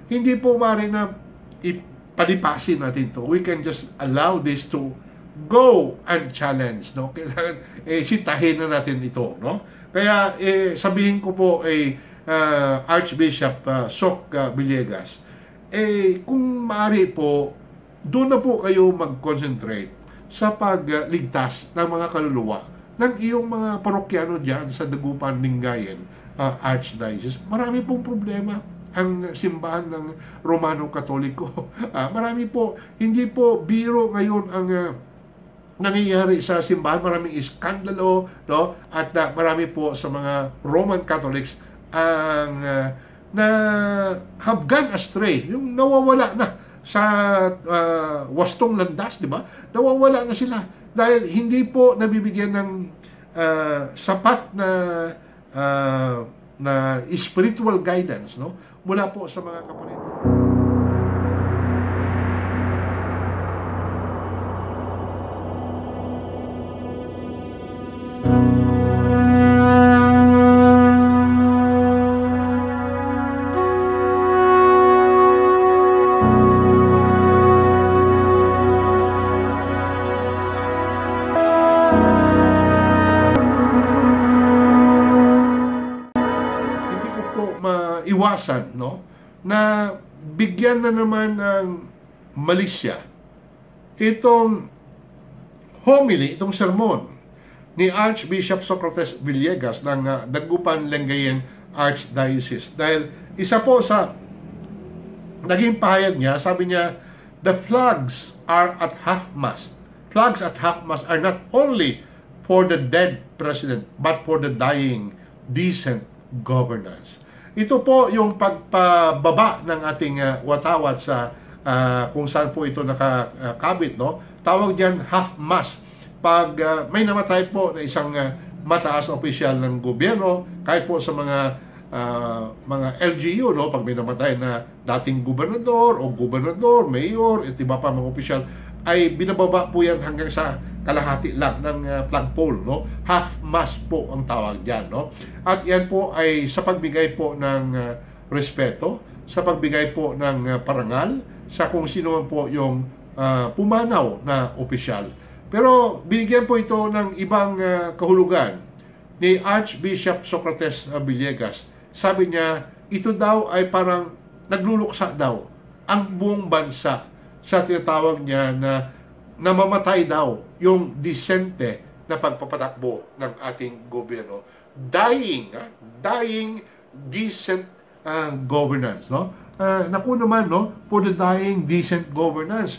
hindi po maaari na ipalipasin natin to. We can just allow this to go unchallenged, no? Kailangan sitahin na natin ito, no? Kaya sabihin ko po Archbishop Soc Villegas, kung maaari po, doon na po kayo mag-concentrate sa pagligtas ng mga kaluluwa ng iyong mga parokyano dyan sa Dagupan, Lingayen Archdiocese. Marami pong problema ang simbahan ng Romano Katoliko. Marami po, hindi po biro ngayon ang nangyayari sa simbahan. Maraming iskandalo, no? At marami po sa mga Roman Catholics ang na habgan astray, yung nawawala na sa wastong landas, di ba? Nawawala na sila dahil hindi po nabibigyan ng sapat na spiritual guidance, no? Mula po sa mga kapatid. Iwasan, no, na bigyan na naman ng malisya itong homily, itong sermon ni Archbishop Socrates Villegas ng Dagupan, Lingayen Archdiocese. Dahil isa po sa naging pahayag niya, sabi niya, the flags are at half-mast. Flags at half-mast are not only for the dead president, but for the dying, decent governance. Ito po yung pagpababa ng ating watawat sa kung saan po ito nakakabit, no? Tawag diyan half-mast. Pag may namatay po na isang mataas na opisyal ng gobyerno, kahit po sa mga LGU, no? Pag may namatay na dating gobernador o mayor, at iba pa mga opisyal, ay binababa po yan hanggang sa kalahati lang ng flagpole, no? Half-mast po ang tawag diyan, no? At yan po ay sa pagbigay po ng respeto, sa pagbigay po ng parangal sa kung sino man po yung pumanaw na opisyal. Pero binigyan po ito ng ibang kahulugan ni Archbishop Socrates Villegas. Sabi niya, ito daw ay parang nagluluksa daw ang buong bansa sa tinatawag niya na namamatay daw yung disente na pagpapatakbo ng ating gobyerno. Dying decent governance, no? Naku naman, no, for the dying decent governance,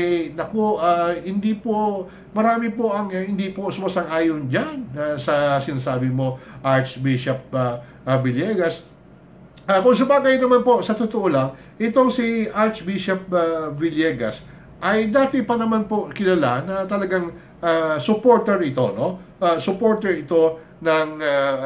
hindi po, marami po ang hindi po sumasang-ayon dyan sa sinasabi mo, Archbishop Villegas. Kung sabagay naman po, sa totoo lang, itong si Archbishop Villegas ay dati pa naman po kilala na talagang supporter ito, no? Supporter ito ng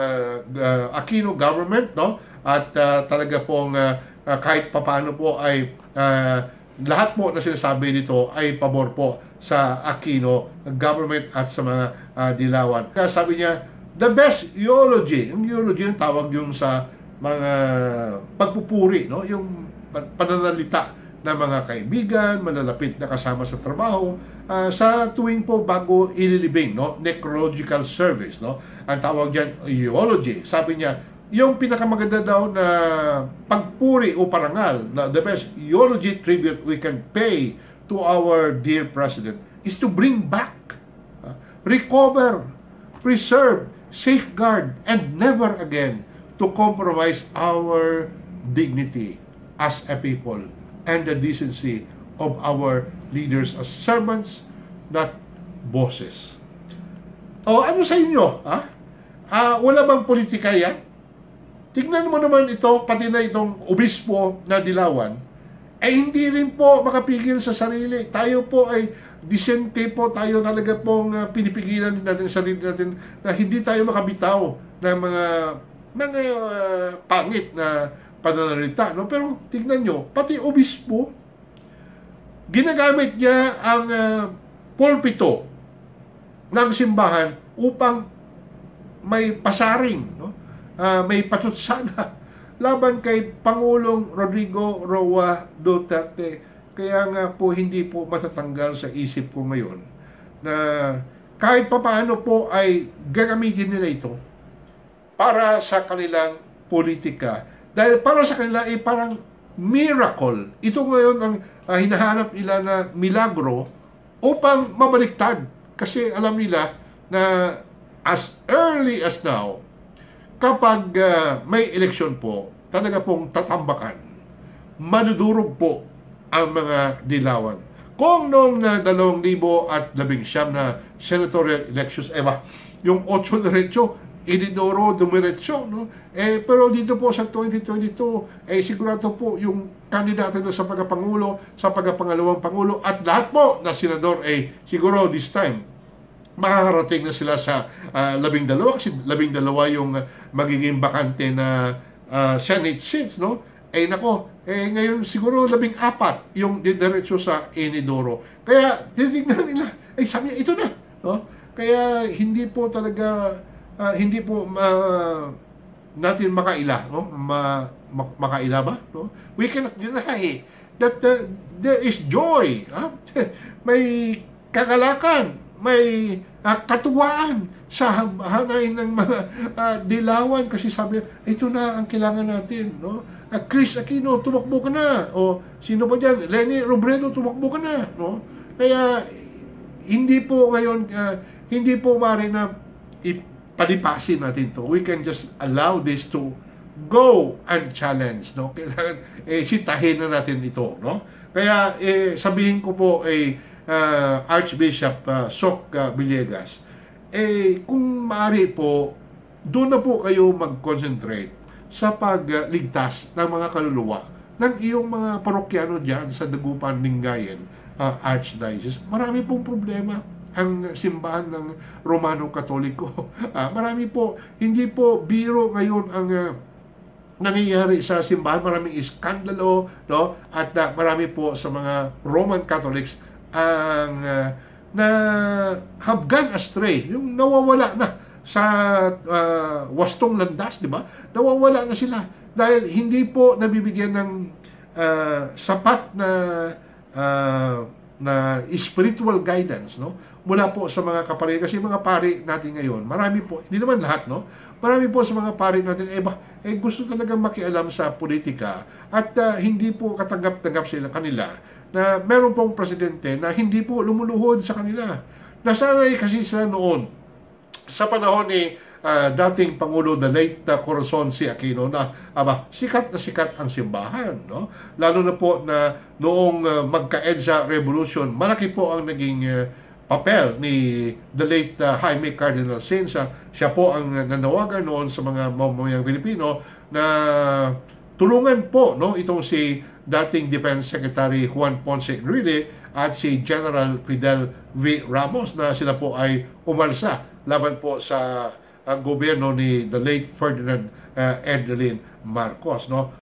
Aquino government, no? At talaga pong kahit papaano po ay lahat po na sinasabi nito ay pabor po sa Aquino government at sa mga dilawan. Kaya sabi niya, the best eulogy, yung eulogy yung tawag yung sa mga pagpupuri, no? Yung pananalita ng mga kaibigan, malalapit na kasama sa trabaho, sa tuwing po bago ililibing, no? Necrological service, no? Ang tawag diyan eulogy. Sabi niya, yung pinakamaganda daw na pagpuri o parangal, na the best eulogy tribute we can pay to our dear president is to bring back, recover, preserve, safeguard, and never again to compromise our dignity as a people and the decency of our leaders as servants, not bosses. O ano sa inyo? Wala bang politika yan? Tignan mo naman ito, pati na itong obispo na dilawan, ay hindi rin po makapigil sa sarili. Tayo po ay disente po, tayo talaga pong pinipigilan natin sa sarili natin na hindi tayo makabitaw ng mga pangit na pananalita, no? Pero tignan nyo, pati obispo, ginagamit niya ang pulpito ng simbahan upang may pasaring, no? May patutsada laban kay Pangulong Rodrigo Roa Duterte. Kaya nga po hindi po matatanggal sa isip ko ngayon na kahit papaano po ay gagamitin nila ito para sa kanilang politika. Dahil para sa kanila ay parang miracle. Ito ngayon ang hinahanap nila na milagro upang mabaliktad. Kasi alam nila na as early as now, kapag may eleksyon po, talaga pong tatambakan, madudurog po ang mga dilawan. Kung noong 2019 na senatorial elections, yung 8 diretso, ididoro dumiretso, no? Pero dito po sa 2022, sigurado po yung kandidato na sa pagkapangulo, sa pagkapangalawang pangulo, at lahat po na senador, siguro this time, makakarating na sila sa 12, kasi 12 yung magiging bakante na Senate seats, no? Ngayon siguro 14 yung diretso sa Enidoro. Kaya titignan nila, sabi niya, ito na, no? Kaya hindi po talaga, hindi po natin makaila, no? Makaila ba? No? We cannot deny that there is joy. May kagalakan, may katuwaan sa hanay ng mga dilawan, kasi sabi niya, ito na ang kailangan natin, no? Chris Aquino, tumakbo ka na. O sino pa dyan? Leni Robredo, tumakbo ka na, no? Kaya hindi po ngayon, hindi po maaari na ipalipasin natin to. We can just allow this to go unchallenged, no? Kailangan sitahin na natin ito, no? Kaya sabihin ko po Archbishop Soc Villegas, kung maaari po, doon na po kayo mag-concentrate sa pagligtas ng mga kaluluwa ng iyong mga parokyano dyan sa Dagupan, Lingayen, Archdiocese. Marami pong problema ang simbahan ng Romano Katoliko. Marami po, hindi po biro ngayon ang nangyayari sa simbahan. Maraming iskandalo, no? At marami po sa mga Roman Catholics ang na habgan astray, yung nawawala na sa wastong landas, di ba? Nawawala na sila dahil hindi po nabibigyan ng sapat na spiritual guidance, no? Mula po sa mga kapari. Kasi mga pari natin ngayon, marami po, hindi naman lahat, no? Marami po sa mga pari natin, gusto talagang makialam sa politika at hindi po katanggap-tanggap sila kanila na meron pong presidente na hindi po lumuluhod sa kanila. Nasanay kasi sila noon sa panahon ni dating Pangulo, the late Corazon C. Aquino, na sikat na sikat ang simbahan, no? Lalo na po na noong magka-EDSA Revolution, malaki po ang naging papel ni the late Jaime Cardinal Sines. Siya po ang nanawagan noon sa mga mamamayang Pilipino na tulungan po, no, itong si dating Defense Secretary Juan Ponce Enrile at si General Fidel V. Ramos, na sila po ay umalsa laban po sa gobyerno ni the late Ferdinand Edelin Marcos, no?